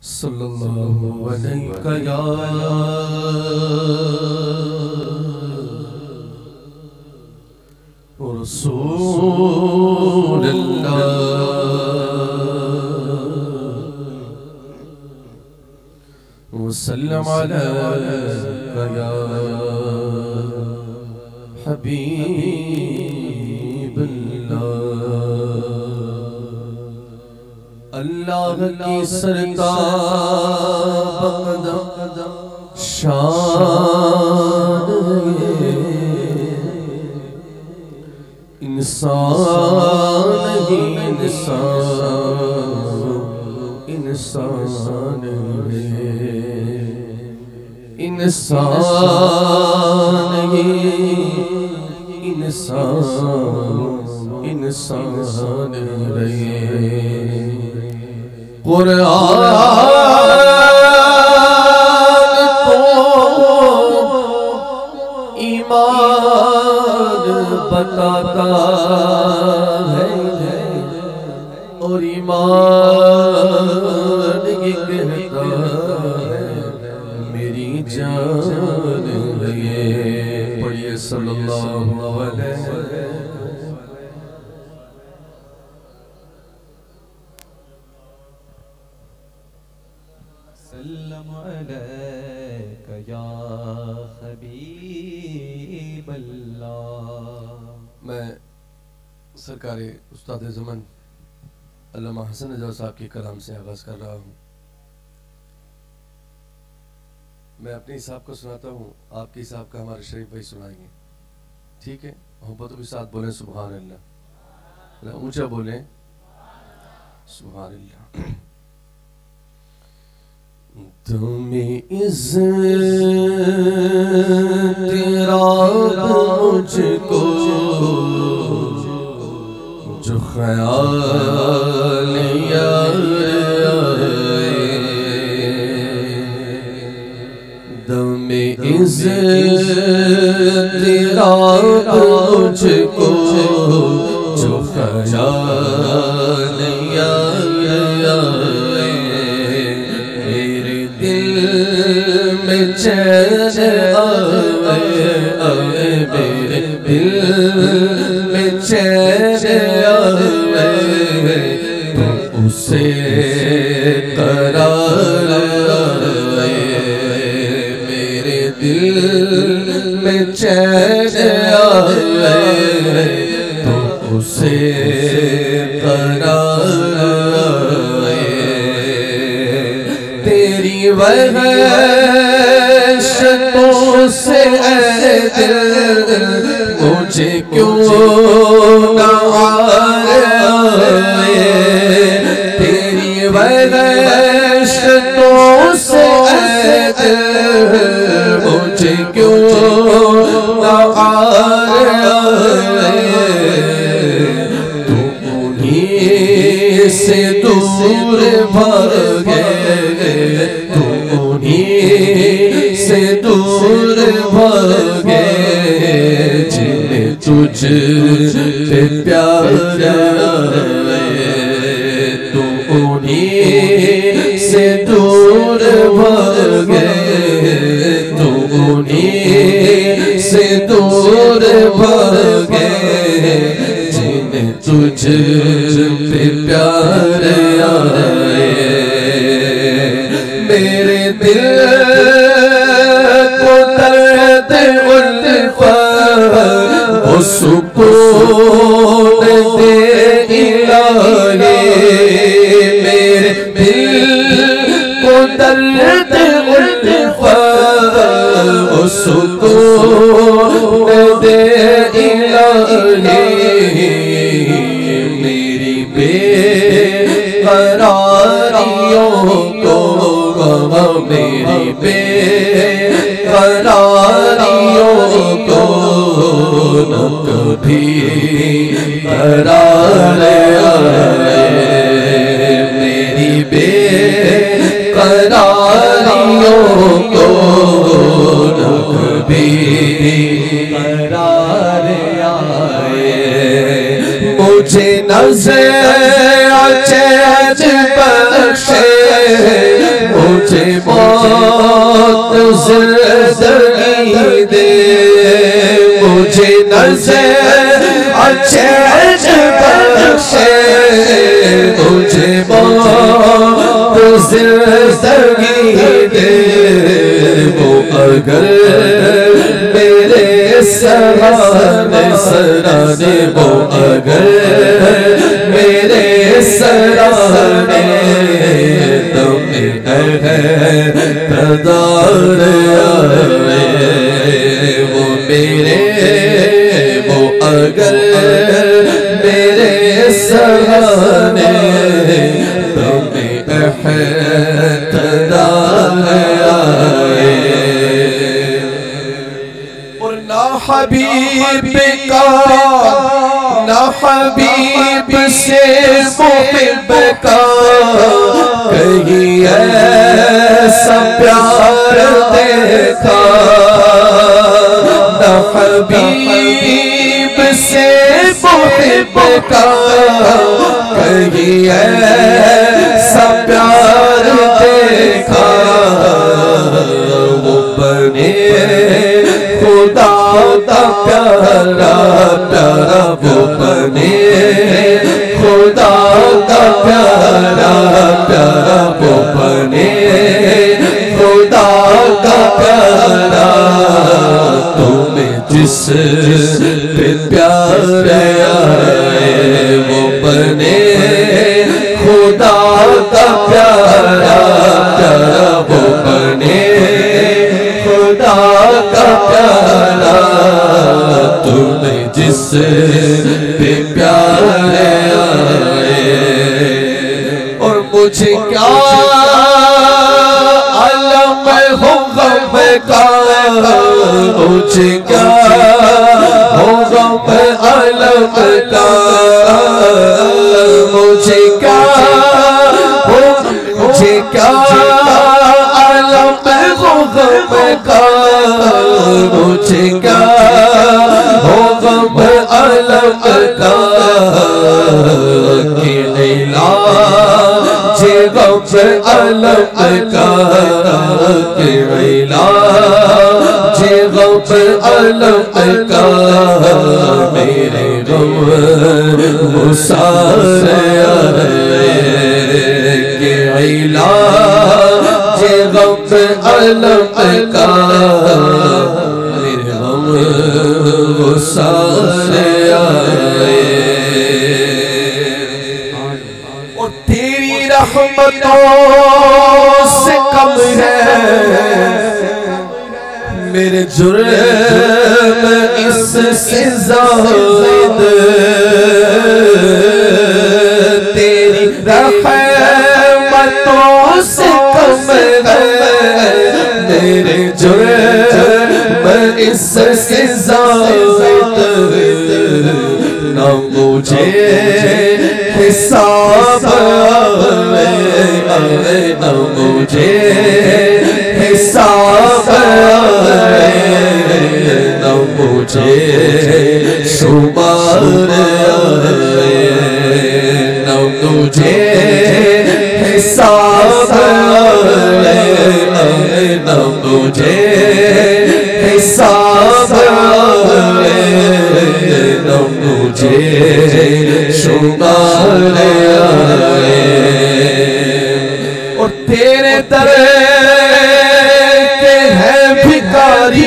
सल्लल्लाहु अलैहि या रसूल अल्लाह वसल्लम अलैका या हबीब अल्लाह की सरताब शान इंसान ही इंसान है इंसान ही इंसान रहे। कुरान तो ईमान बताता है और ईमान ये कहता है मेरी जान है। पढ़िए सल्लल्लाहु अलैहि या हबीब अल्लाह। मैं सरकारे उस्ताद ज़मान अल्लामा हसन रज़ा साहब के कलाम से आगाज़ कर रहा हूँ। मैं अपने हिसाब को सुनाता हूँ, आपके हिसाब का हमारे शरीफ भाई सुनाएंगे, ठीक है? मोहब्बतों के साथ बोलें सुभान अल्लाह, ऊंचा बोलें सुभान अल्लाह। तुम्हें तेरा मुझको जो ख्याल दमे तेरा मुझको जो ख्याल चैन आवे मेरे दिल में चैन आवे तो उसे करार आवे मेरे दिल में चैन आवे तो उसे करार आवे तेरी वहशतों से ऐ दिल मुझे क्यों न आए तेरी वहशतों से ऐ दिल मुझे क्यों न आए तुम उन्हीं से दूर भागे से दूर भागे जिन्हें तुझ पे प्यार तू उन्हीं से दूर भागे तू उन्हीं से दूर भागे जिन्हें तुझ पे प्यार आए मेरे दिल को दर्द उल्फत वो सुकून दे इलाही मेरे दिल को दर्द उल्फत वो सुकून दे इलाही मेरी बेकरारियों को मेरी बेकरारियों को न कभी करार आए मेरी बेकरारियों को न कभी करार आए मुझे नज़र बख्शे मुझे मौत जिंदगी दे, मुझे नज़र अच्छे बख्शे, मुझे मौत जिंदगी दे, वो अगर मेरे सराने सराने, वो अगर मेरे सराने तुम्हें कदार आए, वो मेरे वो अगर मेरे सराने तुम्हें कदार आए। और ना हबीब का ना हबीब से मुहिब का कहीं ऐसा प्यार देखा, ना हबीब से मुहिब का कहीं ऐसा प्यार देखा, वो बने खुदा का प्यारा प्यारा, वो बने खुदा का प्यारा प्यारा, वो बने खुदा का प्यारा, तुम्हें जिस पे प्यार आए, वो बने खुदा का प्यारा प्यारा, वो बने खुदा का प्यारा, तुम्हें जिस पे प्यार आए। और मुझे क्या आलम हो गम का, मुझे क्या हो गम आलम का, मुझे क्या हो, मुझे क्या आलम हो गम का, मुझे क्या हो गम आलम का, कि इलाज गम आलम का, कि इलाज गम आलम का, मेरे गम मुसार आए, कि इलाज गम आलम का, मेरे गम मुसार आए। और तेरी रहमतों से कम है मेरे जुर्म इससे ज़ायद, तेरी रहमतों से कम है मेरे जुर्म इससे ज़ायद, ना मुझे हिसाब आए, ना मुझे हिसाब आए, ना मुझे शुमार आए, ना मुझे हिसाब आए, ना मुझे हिसाब आए, ना मुझे शुमार आए। और तेरे दर के हैं भिखारी,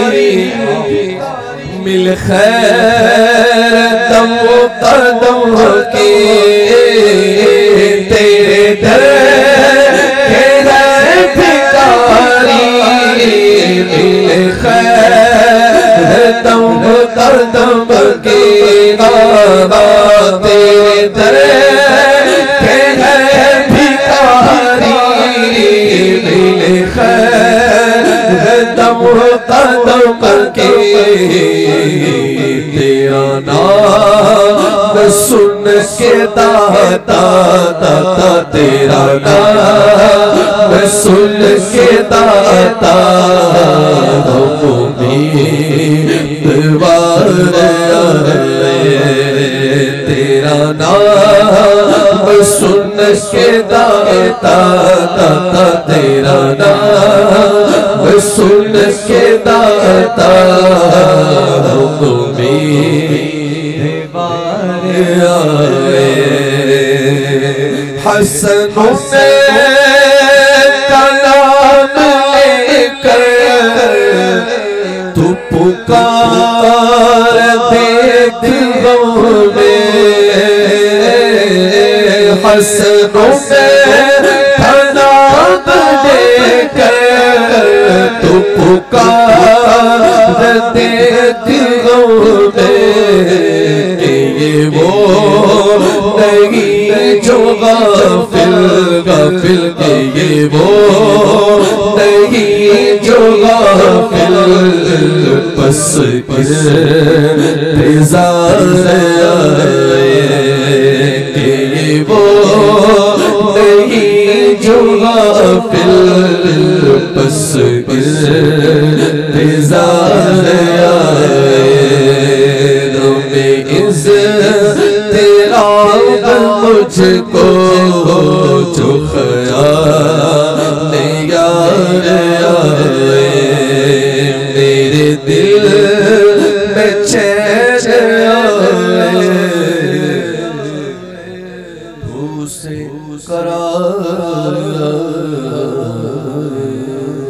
मिल खैर दम कदम के, तेरे दर के हैं भिखारी, मिल खैर दम कदम के, तेरे दर के हैं भिखारी, मिल खैर दम कदम के, तेरा नाम सुन के दाता दाता, तेरा नाम सुन के दाता, उम्मीदवार तेरा नाम सुन के दाता दाता, दाता तेरा नाम सुन के दाता मेरे बारे आए। हसन का नाम लेकर तू पुकार देख में हसनों से नाम लेकर तू पुकार देख में ये वो नहीं जो गाफिल गाफिल के ये वो नहीं जो गाफिल बस इंतजार आए कि ये वो नहीं जो गाफिल बस इंतजार आए। तेरा मुझको जो ख्याल यार आए मेरे दिल में चैन आए भूसे करार